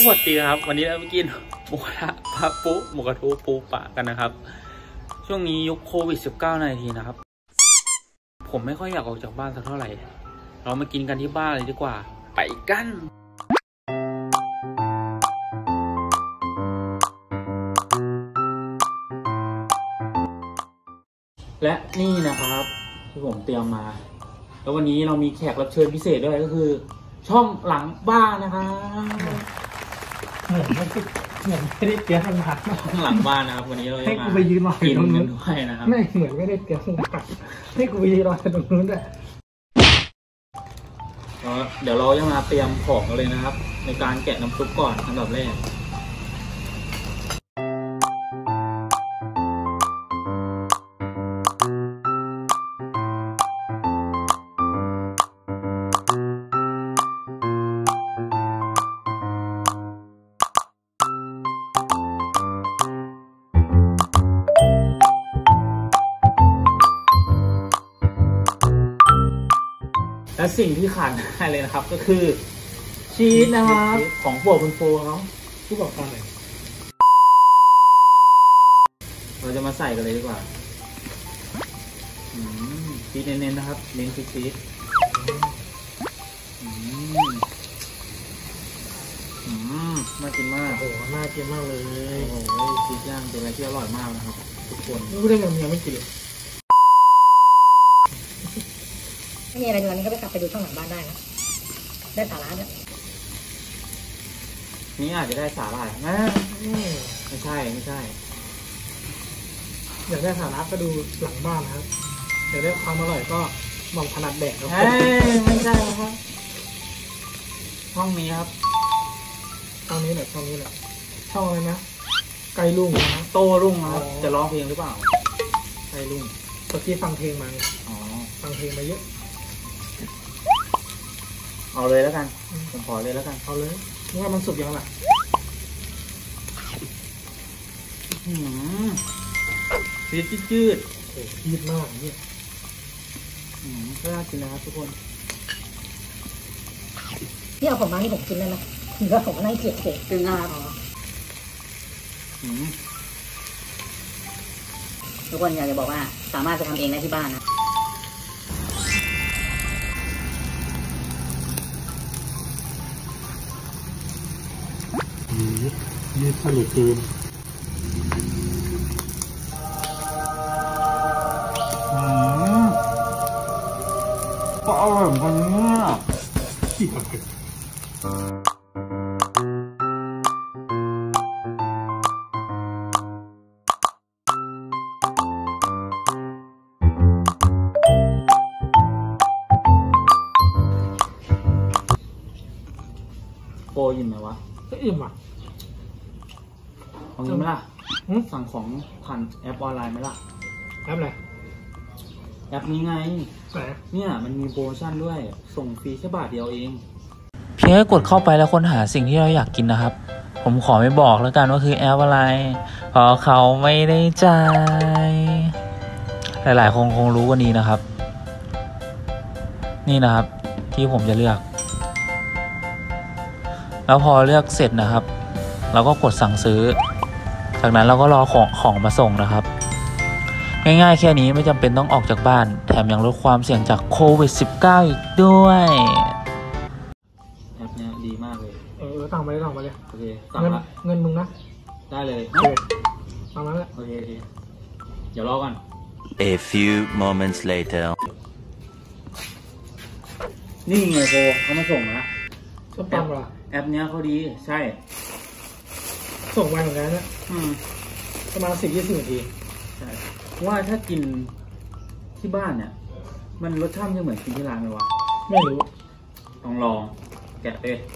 สวัสดีครับวันนี้เราไปกินหมูกระทะปะปุ๊หมูกระทูปูปะกันนะครับช่วงนี้ยุคโควิด -19 ในทีนะครับผมไม่ค่อยอยากออกจากบ้านสักเท่าไหร่เรามากินกันที่บ้านเลยดีกว่าไปกันและนี่นะครับที่ผมเตรียมมาแล้ววันนี้เรามีแขกรับเชิญพิเศษด้วยก็คือช่องหลังบ้านนะครับเหมือนไม่ได้เตรียมมาช่องหลังบ้านนะครับวันนี้เราจะมากินกันด้วยนะครับไม่เหมือนไม่ได้เตรียมมาให้กูไปยืนรอตรงนู้นด้วยเดี๋ยวเราจะมาเตรียมของกันเลยนะครับในการแกะน้ำซุปก่อนอันดับแรกและสิ่งที่ขาดไม่ได้เลยนะครับก็คือชีสนะครับของโปรดคุณโฟเขาผู้บอกฟังเลยเราจะมาใส่กันเลยดีกว่าชีสเน้นๆนะครับเน้นชีสน่ากินมากโอ้โหน่ากินมากเลยโอ้โหชีสย่างเป็นอะไรที่อร่อยมากนะครับทุกคนไม่ได้ยังไม่กินเลยไม่มีอะไรดูอันนี้ก็ไปกลับไปดูช่องหลังบ้านได้นะได้สาระด้วยนี่อาจจะได้สาระนะไม่ใช่อยากได้สาระก็ดูหลังบ้านนะครับอยากได้ความอร่อยก็มองถนัดแดกครับไม่ใช่ครับห้องนี้ครับช่องนี้แหละช่องอะไรนะไก่ลุงนะโตรุ่งนะครับจะร้องเพลงหรือเปล่าไก่ลุงเมื่อกี้ฟังเพลงมาฟังเพลงมาเยอะเอาเลยแล้วกันผมขอเลยแล้วกันเอาเลยว่ามันสุกยังไงชีสจืดยืดมากเนี่ยก็น่ากินนะครับทุกคนที่เอาผมมานี่ผมกินได้ไหมหรือว่าผมก็นั่งเกลียดกินนะครับทุกคนอยากจะบอกว่าสามารถจะทำเองได้ที่บ้านนะยืดผลิตจีนก็อร่อยเหมือนกันเนี่ยโปรอิ่มไหมวะก็อิ่มอ่ะเอาเงินไหมล่ะสั่งของผ่านแอปออนไลน์ไหมล่ะแอปอะไรแอปนี้ไงเนี่ยมันมีโปรโมชั่นด้วยส่งฟรีแค่บาทเดียวเองเพียงแค่กดเข้าไปแล้วค้นหาสิ่งที่เราอยากกินนะครับผมขอไม่บอกแล้วกันว่าคือแอปอะไรเพราะเขาไม่ได้จ่ายหลายๆคงรู้กันดีนะครับนี่นะครับที่ผมจะเลือกแล้วพอเลือกเสร็จนะครับเราก็กดสั่งซื้อจากนั้นเราก็รอของมาส่งนะครับง่ายๆแค่นี้ไม่จำเป็นต้องออกจากบ้านแถมยังลดความเสี่ยงจากโควิด -19 อีกด้วยแอปนี้ดีมากเลยสั่งไปเลยโอเคสั่งละเงินมึงนะได้เลยโอเคสั่งมาแล้วโอเคเดี๋ยวรอก่อน A few moments later นี่ไงโบเขามาส่งละส้มตำเหรอแอปเนี้ยเขาดีใช่ส่งไวเหมือนกันนะประมาณ10-20 นาทีใช่ว่าถ้ากินที่บ้านเนี่ยมันรสชาติจะเหมือนกินที่ร้านไหมวะไม่รู้ต้องลองแกะเลย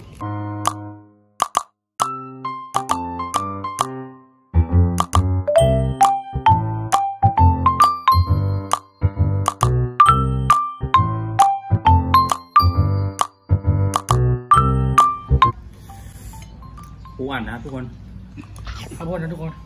ปูอ่านนะทุกคนขอบคุณนะทุกคน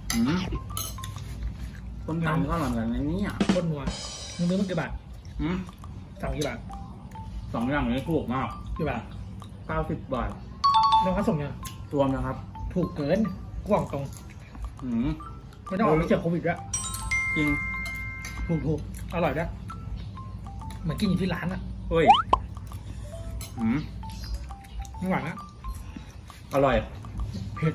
ต้มตำก็อร่อยแบบนี้อ่ะโคตรนัวมึงซื้อมากี่บาทสั่งกี่บาท 2 อย่างนี้ถูกมากกี่บาท 90 บาทน้องเขาส่งยังรวมนะครับถูกเกินกว่างตรงอืมไม่ต้องออกไปเจอโควิดด้วยจริงถูกอร่อยด้วยเหมือนกินอยู่ที่ร้านอะเฮ้ยอืมไม่หวานนะอร่อยเผ็ด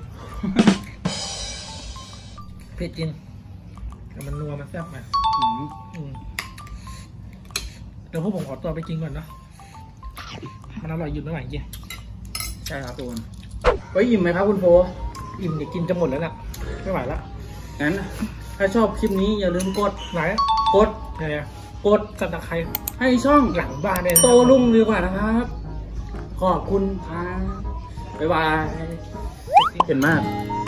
เผ็ดจริงแต่มันนัวมันแซ่บไงอืมเดี๋ยวพวกผมขอตัวไปกินก่อนเนาะมันอร่อยหยุดไม่ไหวจริงใช่ครับทุกคนเฮ้ยอิ่มไหมครับคุณโฟอิ่มเดี๋ยวกินจะหมดแล้วน่ะไม่ไหวแล้วงั้นถ้าชอบคลิปนี้อย่าลืมกดไหนกดเนี่ยกดสับตะไคร้ให้ช่องหลังบ้านเนี่ยโตรุ่งดีกว่านะครับ ขอบคุณครับบ๊ายบายเห็นมาก